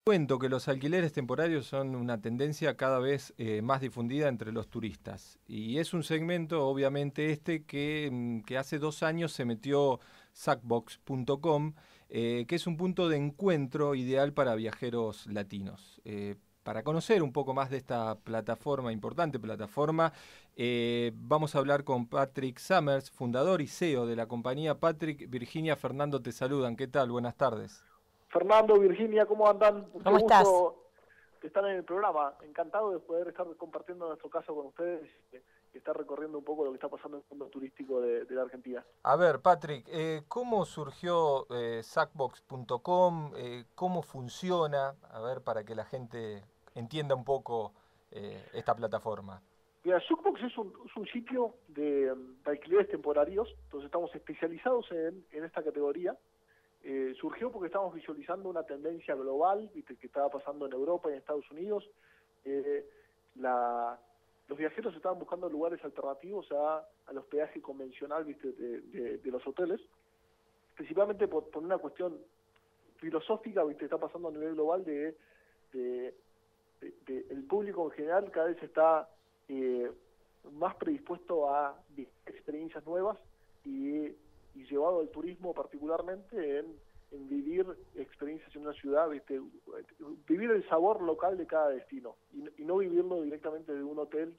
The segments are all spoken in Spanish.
Cuento que los alquileres temporarios son una tendencia cada vez más difundida entre los turistas y es un segmento, obviamente, que hace 2 años se metió Sackbox.com, que es un punto de encuentro ideal para viajeros latinos. Para conocer un poco más de esta plataforma, importante plataforma, vamos a hablar con Patrick Summers, fundador y CEO de la compañía. Patrick, Virginia, Fernando te saludan. ¿Qué tal? Buenas tardes. Fernando, Virginia, ¿cómo andan? Mucho ¿Cómo estás? gusto de estar en el programa. Encantado de poder estar compartiendo nuestro caso con ustedes y estar recorriendo un poco lo que está pasando en el mundo turístico de la Argentina. A ver, Patrick, ¿cómo surgió Sackbox.com? ¿Cómo funciona? A ver, para que la gente entienda un poco esta plataforma. Mira, Shookbox es un sitio de alquileres temporarios, entonces estamos especializados en esta categoría. Surgió porque estamos visualizando una tendencia global, ¿viste?, que estaba pasando en Europa y en Estados Unidos. Eh, los viajeros estaban buscando lugares alternativos al hospedaje convencional, ¿viste?, de los hoteles, principalmente por una cuestión filosófica, ¿viste?, está pasando a nivel global de el público en general cada vez está más predispuesto a experiencias nuevas y llevado al turismo particularmente en vivir experiencias en una ciudad, ¿viste?, vivir el sabor local de cada destino y no vivirlo directamente de un hotel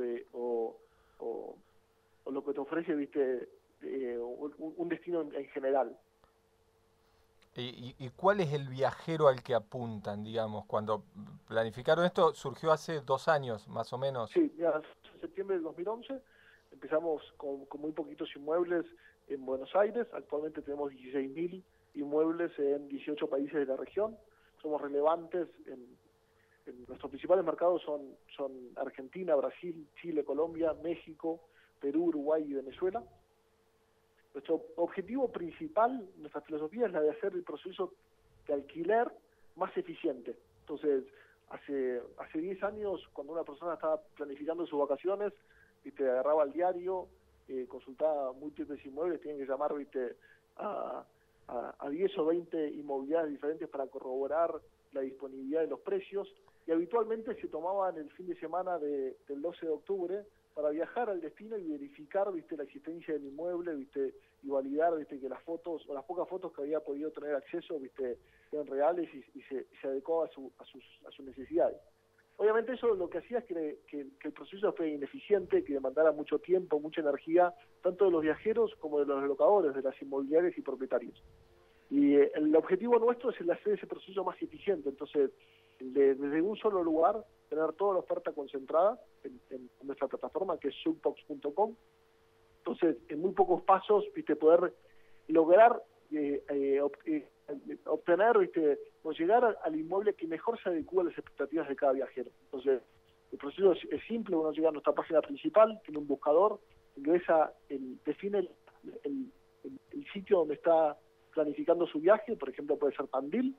o lo que te ofrece, ¿viste?, un destino en general. ¿Y cuál es el viajero al que apuntan, digamos? Cuando planificaron esto, surgió hace 2 años, más o menos. Sí, mira, en septiembre del 2011 empezamos con muy poquitos inmuebles en Buenos Aires. Actualmente tenemos 16.000 inmuebles en 18 países de la región. Somos relevantes en nuestros principales mercados son Argentina, Brasil, Chile, Colombia, México, Perú, Uruguay y Venezuela. Nuestro objetivo principal, nuestra filosofía, es la de hacer el proceso de alquiler más eficiente. Entonces, hace 10 años, cuando una persona estaba planificando sus vacaciones, ¿viste?, agarraba el diario, consultaba múltiples inmuebles, tienen que llamar, ¿viste?, a 10 o 20 inmobiliarias diferentes para corroborar la disponibilidad de los precios, y habitualmente se tomaban el fin de semana del 12 de octubre para viajar al destino y verificar, ¿viste?, la existencia del inmueble, ¿viste?, y validar, ¿viste?, que las fotos o las pocas fotos que había podido tener acceso, ¿viste?, eran reales y se adecuaba a sus necesidades. Obviamente eso lo que hacía es que el proceso fue ineficiente, que demandara mucho tiempo, mucha energía, tanto de los viajeros como de los locadores, de las inmobiliarias y propietarios. Y el objetivo nuestro es el hacer ese proceso más eficiente. Entonces, desde un solo lugar, tener toda la oferta concentrada en nuestra plataforma, que es Shookbox.com. Entonces, en muy pocos pasos, ¿viste?, poder lograr obtener, ¿viste?, o llegar al inmueble que mejor se adecua a las expectativas de cada viajero. Entonces, el proceso es simple. Uno llega a nuestra página principal, tiene un buscador, ingresa, define el sitio donde está planificando su viaje, por ejemplo puede ser Tandil,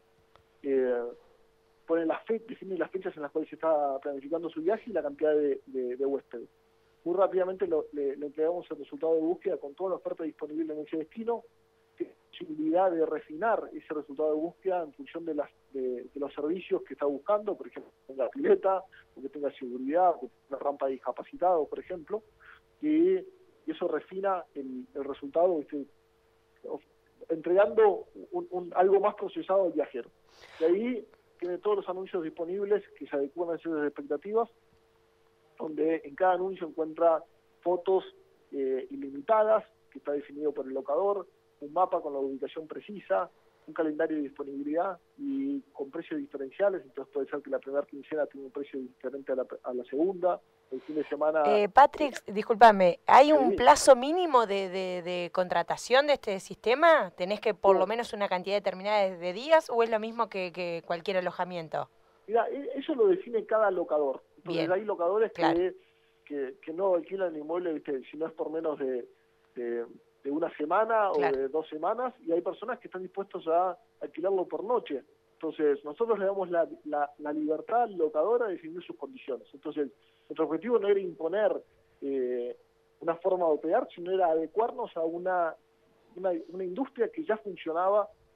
define las fechas en las cuales se está planificando su viaje y la cantidad de huéspedes. Muy rápidamente le entregamos el resultado de búsqueda con toda la oferta disponible en ese destino, tiene posibilidad de refinar ese resultado de búsqueda en función de los servicios que está buscando, por ejemplo, que tenga pileta, o que tenga seguridad, o que tenga una rampa de discapacitados, por ejemplo, y eso refina el resultado, ¿viste?, entregando algo más procesado al viajero. De ahí tiene todos los anuncios disponibles que se adecuan a esas expectativas, donde en cada anuncio encuentra fotos ilimitadas, que está definido por el locador, un mapa con la ubicación precisa, un calendario de disponibilidad y con precios diferenciales. Entonces puede ser que la primera quincena tenga un precio diferente a la segunda, el fin de semana... Patrick, discúlpame, ¿hay un Sí, plazo mínimo de contratación de este sistema? ¿Tenés que por lo no, menos una cantidad determinada de días o es lo mismo que cualquier alojamiento? mira, eso lo define cada locador. Entonces Bien, hay locadores claro, que no alquilan el inmueble, ¿viste?, si no es por menos de una semana o claro. de 2 semanas, y hay personas que están dispuestos a alquilarlo por noche. Entonces nosotros le damos la libertad al locador a definir sus condiciones. Entonces nuestro objetivo no era imponer una forma de operar, sino era adecuarnos a una industria que ya funcionaba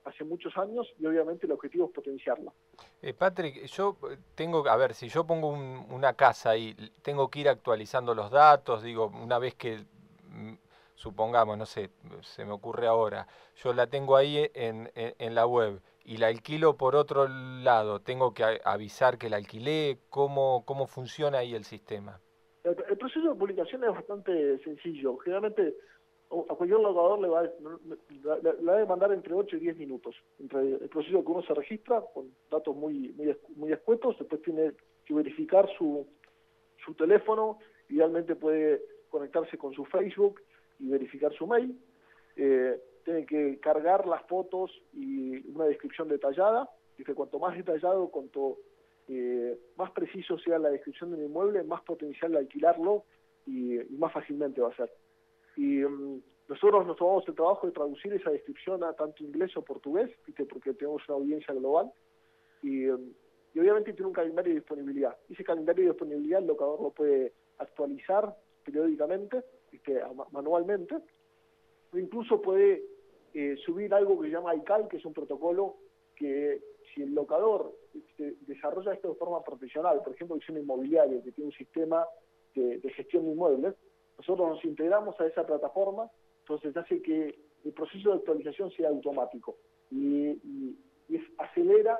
hace muchos años y obviamente el objetivo es potenciarla. Patrick, yo tengo, a ver, si yo pongo una casa y tengo que ir actualizando los datos, digo, una vez que, supongamos, no sé, se me ocurre ahora, yo la tengo ahí en la web y la alquilo por otro lado, tengo que avisar que la alquilé, ¿cómo funciona ahí el sistema? El proceso de publicación es bastante sencillo. Generalmente a cualquier locador le va a mandar entre 8 y 10 minutos. Entre el proceso que uno se registra, con datos muy escuetos, después tiene que verificar su teléfono, idealmente puede conectarse con su Facebook y verificar su mail. Tiene que cargar las fotos y una descripción detallada, y que cuanto más detallado, cuanto más preciso sea la descripción del inmueble, más potencial de alquilarlo y más fácilmente va a ser. Y nosotros nos tomamos el trabajo de traducir esa descripción a tanto inglés o portugués, ¿viste? Porque tenemos una audiencia global, y obviamente tiene un calendario de disponibilidad. Ese calendario de disponibilidad el locador lo puede actualizar periódicamente, ¿viste? Manualmente, o incluso puede subir algo que se llama ICAL, que es un protocolo que si el locador desarrolla esto de forma profesional, por ejemplo, es un inmobiliario que tiene un sistema de gestión de inmuebles, nosotros nos integramos a esa plataforma, entonces hace que el proceso de actualización sea automático y acelera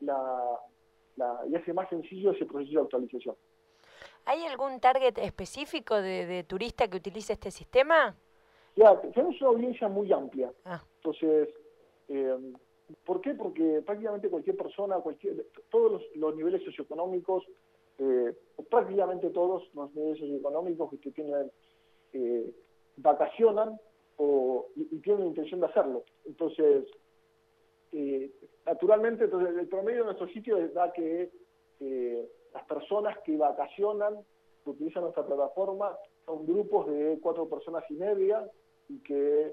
y hace más sencillo ese proceso de actualización. ¿Hay algún target específico de turista que utilice este sistema? Ya, tenemos una audiencia muy amplia. Entonces, ¿por qué? Porque prácticamente cualquier persona, todos los niveles socioeconómicos, prácticamente todos los niveles socioeconómicos que tienen, vacacionan y tienen la intención de hacerlo. Entonces, naturalmente, el promedio de nuestro sitio da que las personas que vacacionan, que utilizan nuestra plataforma, son grupos de 4 personas y media y que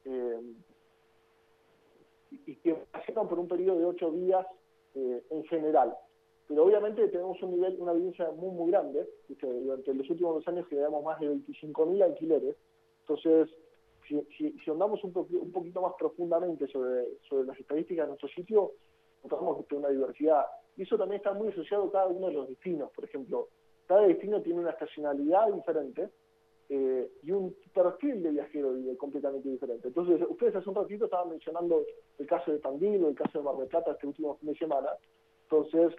vacacionan por un periodo de 8 días en general. Pero obviamente tenemos una audiencia muy grande, ¿viste? Durante los últimos 2 años generamos más de 25.000 alquileres. Entonces, si andamos un poquito más profundamente sobre las estadísticas de nuestro sitio, encontramos que hay una diversidad. Y eso también está muy asociado a cada uno de los destinos. Por ejemplo, cada destino tiene una estacionalidad diferente y un perfil de viajero completamente diferente. Entonces, ustedes hace un ratito estaban mencionando el caso de Tandil o el caso de Mar del Plata este último fin de semana. Entonces,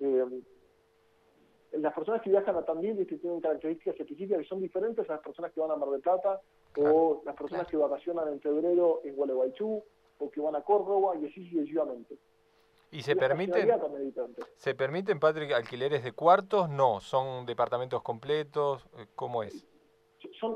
las personas que viajan a Tandil tienen características específicas que son diferentes a las personas que van a Mar del Plata, o las personas que vacacionan en febrero en Gualeguaychú, o que van a Córdoba, y así sucesivamente. ¿Y se permiten, Patrick, alquileres de cuartos? No, ¿son departamentos completos? ¿Cómo es? Son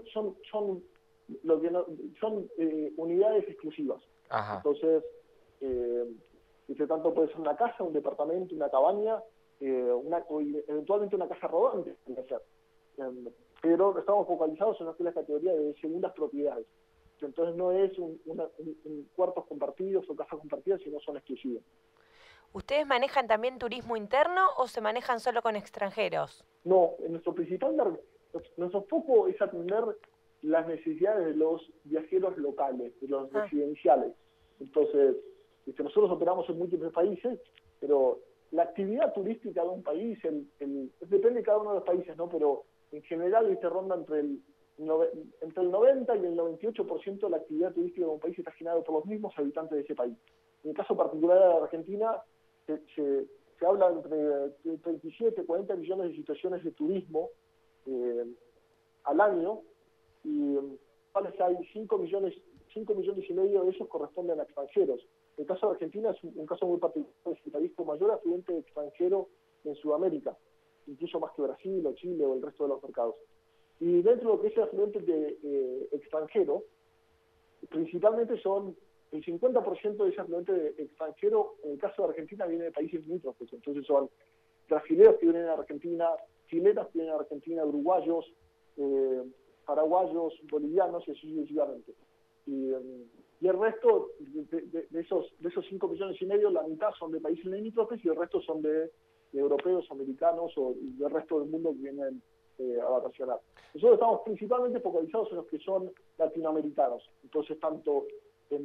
unidades exclusivas. Ajá. Entonces, tanto puede ser una casa, un departamento, una cabaña, o eventualmente una casa rodante, pero estamos focalizados en la categoría de segundas propiedades. Entonces no es un cuartos compartidos o casas compartidas, sino son exclusivas. ¿Ustedes manejan también turismo interno o se manejan solo con extranjeros? No, nuestro foco es atender las necesidades de los viajeros locales, de los residenciales. Entonces, nosotros operamos en múltiples países, pero la actividad turística de un país, depende de cada uno de los países, ¿no? Pero en general ronda entre el 90 y el 98% de la actividad turística de un país está generada por los mismos habitantes de ese país. En el caso particular de la Argentina, se habla entre 37 y 40 millones de situaciones de turismo al año, y hay 5 millones y medio de esos corresponden a extranjeros. El caso de Argentina es un caso muy particular, es el país con mayor afluente extranjero en Sudamérica, incluso más que Brasil o Chile o el resto de los mercados. Y dentro de lo que es el afluente de extranjero, principalmente son el 50% de ese afluente extranjero, en el caso de Argentina, viene de países limítrofes. Entonces son brasileños que vienen a Argentina, chilenos que vienen a Argentina, uruguayos, paraguayos, bolivianos y así sucesivamente. Y el resto de esos 5 millones y medio, la mitad son de países limítrofes y el resto son de europeos, americanos y del resto del mundo que vienen a vacacionar. Nosotros estamos principalmente focalizados en los que son latinoamericanos. Entonces, tanto en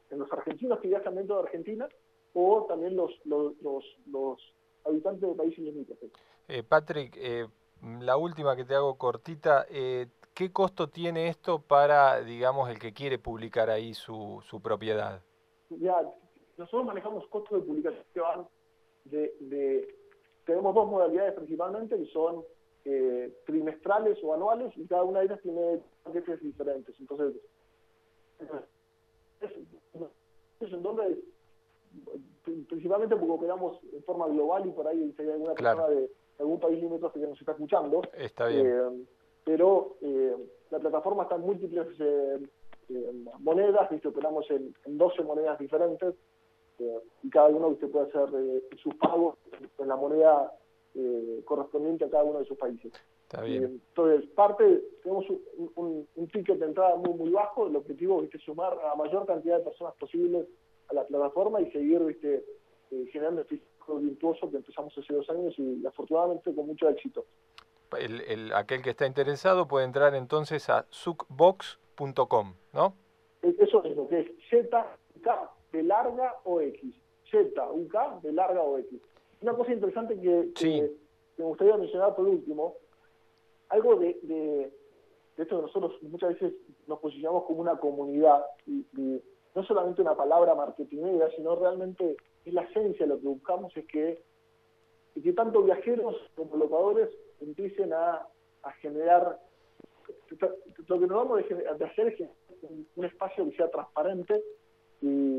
en los argentinos que viajan dentro de Argentina o también los habitantes de países limítrofes. Patrick, la última que te hago cortita, ¿qué costo tiene esto para, digamos, el que quiere publicar ahí su propiedad? Ya, nosotros manejamos costos de publicación tenemos dos modalidades principalmente, que son trimestrales o anuales, y cada una de ellas tiene paquetes diferentes. Entonces, es en donde principalmente porque operamos en forma global y por ahí si hay alguna persona de algún país limítrofe que nos está escuchando. Está bien. Pero la plataforma está en múltiples monedas, ¿viste? Operamos en 12 monedas diferentes y cada uno usted puede hacer sus pagos en la moneda correspondiente a cada uno de sus países. Está bien. Entonces, tenemos un ticket de entrada muy bajo. El objetivo es sumar a la mayor cantidad de personas posibles a la plataforma y seguir generando este ciclo virtuoso que empezamos hace 2 años y afortunadamente con mucho éxito. Aquel que está interesado puede entrar entonces a zuckbox.com, ¿no? Eso es lo que es ZUK de larga o X. ZUK de larga o X. Una cosa interesante que me gustaría mencionar por último, algo de esto que nosotros muchas veces nos posicionamos como una comunidad, y no solamente una palabra marketingera, sino realmente es la esencia de lo que buscamos, es que tanto viajeros como locadores empiecen a generar, lo que nos vamos de hacer es un espacio que sea transparente y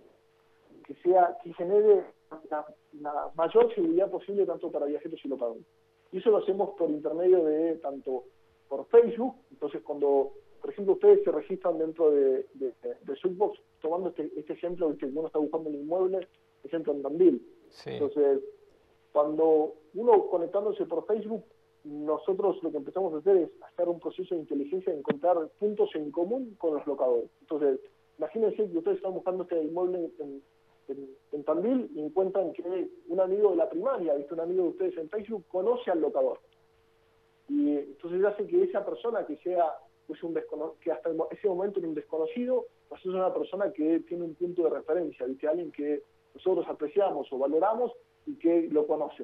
que genere la mayor seguridad posible tanto para viajeros y locadores. Y eso lo hacemos por intermedio de tanto por Facebook. Entonces cuando, por ejemplo, ustedes se registran dentro de Zuckbox, tomando este ejemplo, que uno está buscando un inmueble, ejemplo en Tandil. Sí. Entonces, cuando uno conectándose por Facebook, nosotros lo que empezamos a hacer es hacer un proceso de inteligencia de encontrar puntos en común con los locadores. Entonces, imagínense que ustedes están buscando este inmueble en Tandil y encuentran que un amigo de la primaria, un amigo de ustedes en Facebook, conoce al locador. Y entonces hace que esa persona que sea que hasta ese momento era un desconocido, pues es una persona que tiene un punto de referencia, alguien que nosotros apreciamos o valoramos y que lo conoce.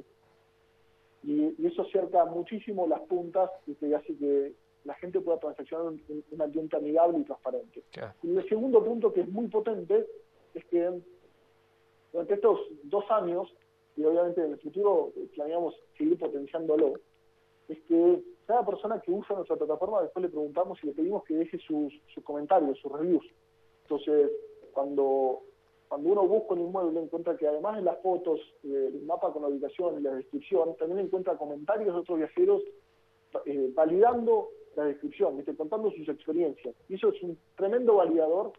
Y eso acerca muchísimo las puntas y hace que la gente pueda transaccionar en un ambiente amigable y transparente. Claro. Y el segundo punto, que es muy potente, es que durante estos 2 años, y obviamente en el futuro planeamos seguir potenciándolo, es que cada persona que usa nuestra plataforma después le preguntamos y le pedimos que deje sus comentarios, sus reviews. Entonces, cuando uno busca un inmueble, encuentra que además de las fotos, el mapa con la ubicación y la descripción, también encuentra comentarios de otros viajeros validando la descripción, contando sus experiencias. Y eso es un tremendo validador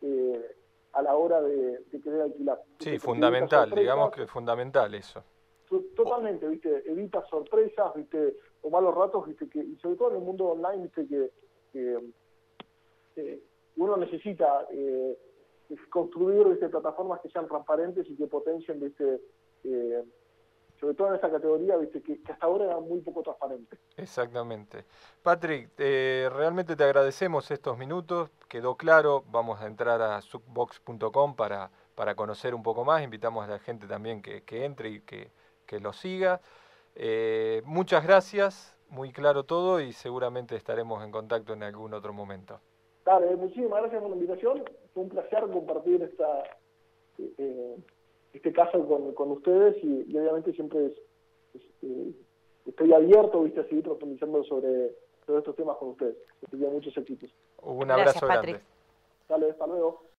a la hora de querer alquilar. Sí, fundamental, digamos que es fundamental eso. Totalmente, evita sorpresas, o malos ratos, y sobre todo en el mundo online, que uno necesita construir plataformas que sean transparentes y que potencien, sobre todo en esa categoría, que hasta ahora era muy poco transparente. Exactamente. Patrick, realmente te agradecemos estos minutos, quedó claro, vamos a entrar a zuckbox.com para conocer un poco más, invitamos a la gente también que entre y que lo siga. Muchas gracias, muy claro todo y seguramente estaremos en contacto en algún otro momento. Dale, muchísimas gracias por la invitación, fue un placer compartir este caso con ustedes y obviamente siempre estoy abierto a seguir profundizando sobre estos temas con ustedes. Les pido muchos éxitos. Un abrazo grande. Patrick. Dale, hasta luego.